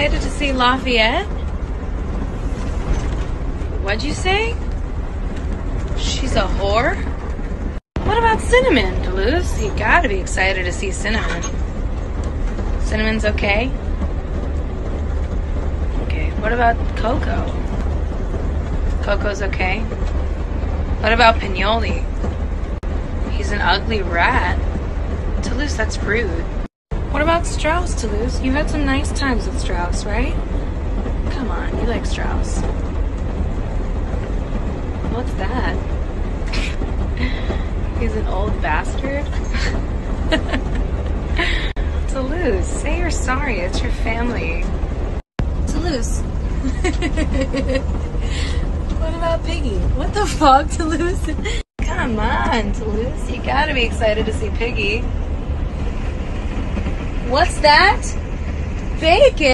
excited to see Lafayette? What'd you say? She's a whore? What about Cinnamon, Toulouse? You gotta be excited to see Cinnamon. Cinnamon's okay? Okay, what about Coco? Coco's okay? What about Pignoli? He's an ugly rat. Toulouse, that's rude. What about Strauss, Toulouse? You had some nice times with Strauss, right? Come on, you like Strauss. What's that? He's an old bastard? Toulouse, say you're sorry. It's your family. Toulouse. What about Piggy? What the fuck, Toulouse? Come on, Toulouse. You gotta be excited to see Piggy. What's that? Bacon.